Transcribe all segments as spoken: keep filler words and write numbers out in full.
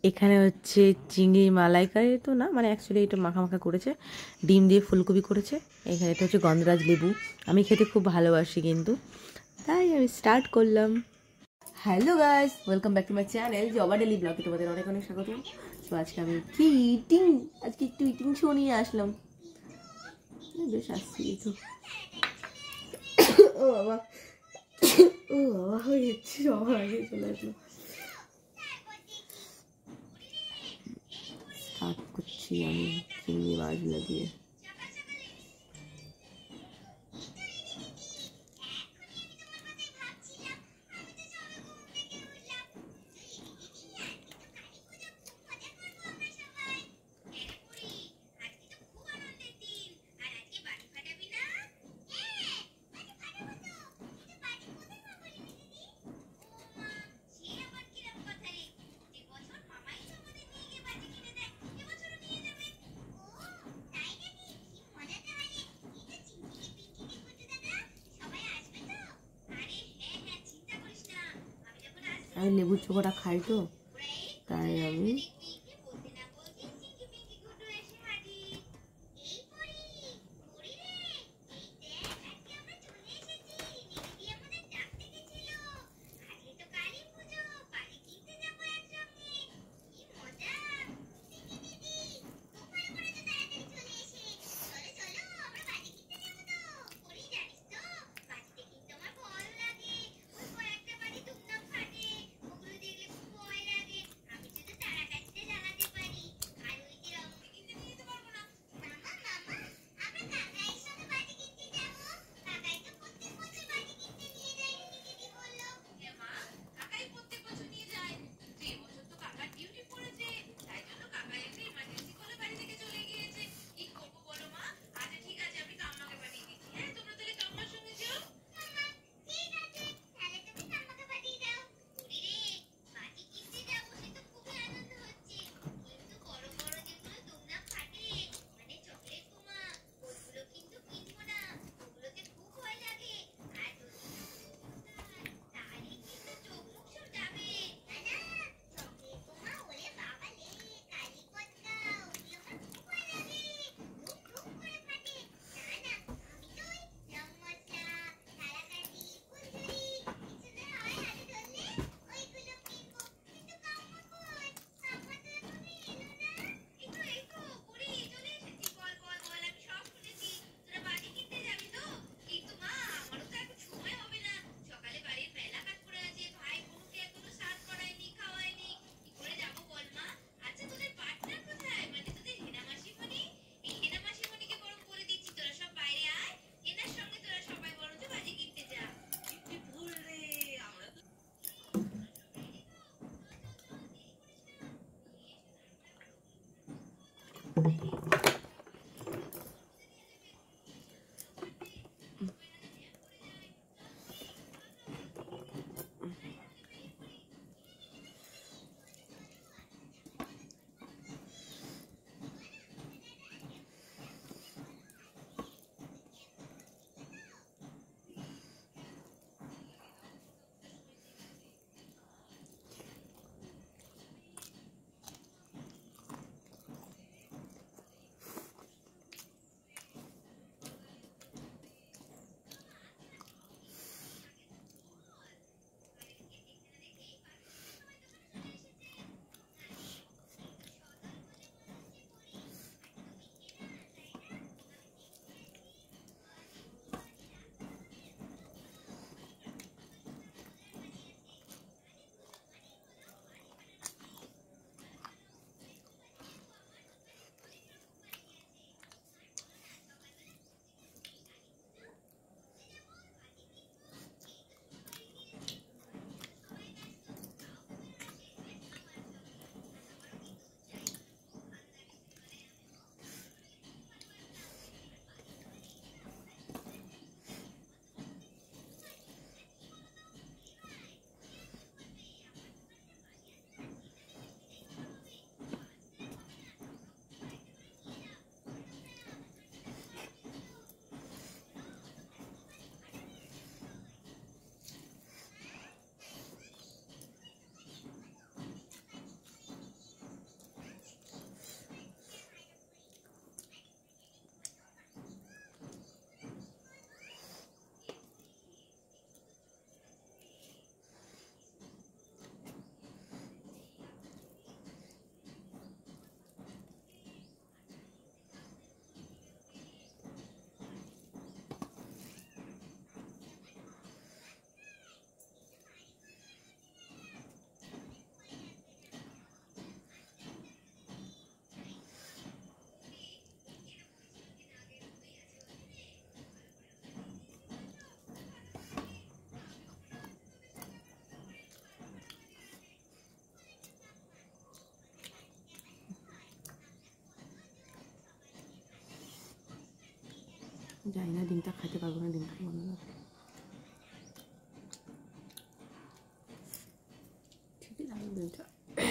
এখানে হচ্ছে চিংড়ি মালাইকারি তো না, মানে অ্যাকচুয়ালি এটা মাখা মাখা করেছে, ডিম দিয়ে ফুলকপি করেছে। এখানে এটা হচ্ছে গন্ধরাজ লেবু, আমি খেতে খুব ভালোবাসি কিন্তু, তাই আমি স্টার্ট করলাম। Hello guys, welcome back to my channel Joba daily ব্লগে তোমাদের অনেক অনেক স্বাগত। তো আজকে আমি কি ইটিং, আজকে একটু ইটিং শো নিয়ে আসলাম। বেশ আসছি তো, ও বাবা ও বাবা হয়ে যাচ্ছে, সবার আগে চলে আসলো। স্টার্ট করছি আমি চিংড়ি মাছগুলো দিয়ে। আমি লেবুর চোখাটা খাই তো, তাই আমি জানি না ডিমটা খাইতে পারবো না, ডিমটা মনে না ঠিকই লাগে ডিমটা।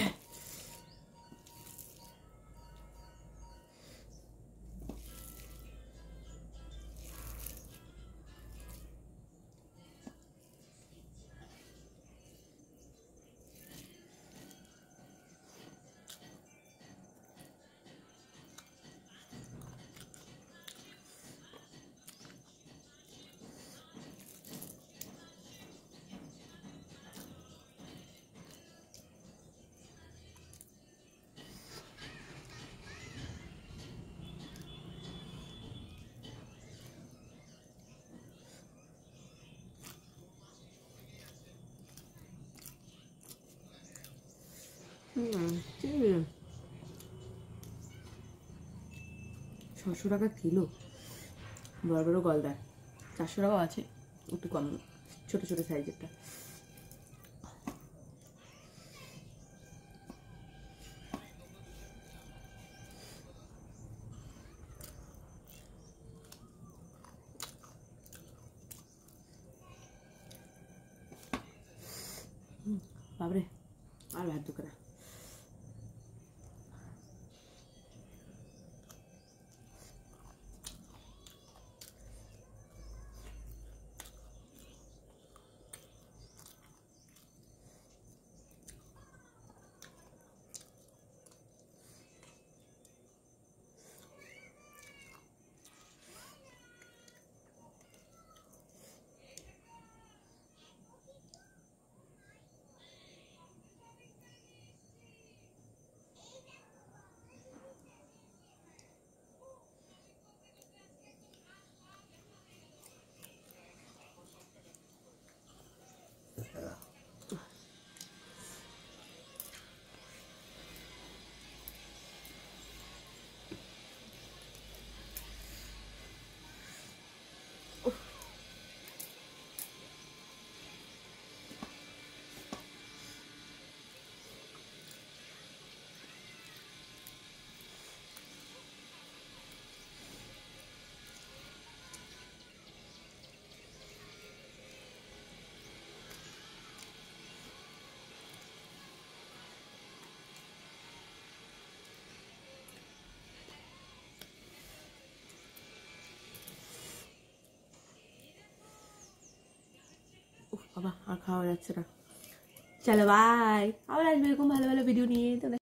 ছশো টাকা কিলো, বড় বড় গলদা। চারশো টাকাও আছে, একটু কম ছোট ছোট সাইজেরটা। বাবরে আর ভাত দুটো না। বাবা আর খাওয়া যাচ্ছে না। চলো বাই, আবার আসবে এরকম ভালো ভালো ভিডিও নিয়ে। তো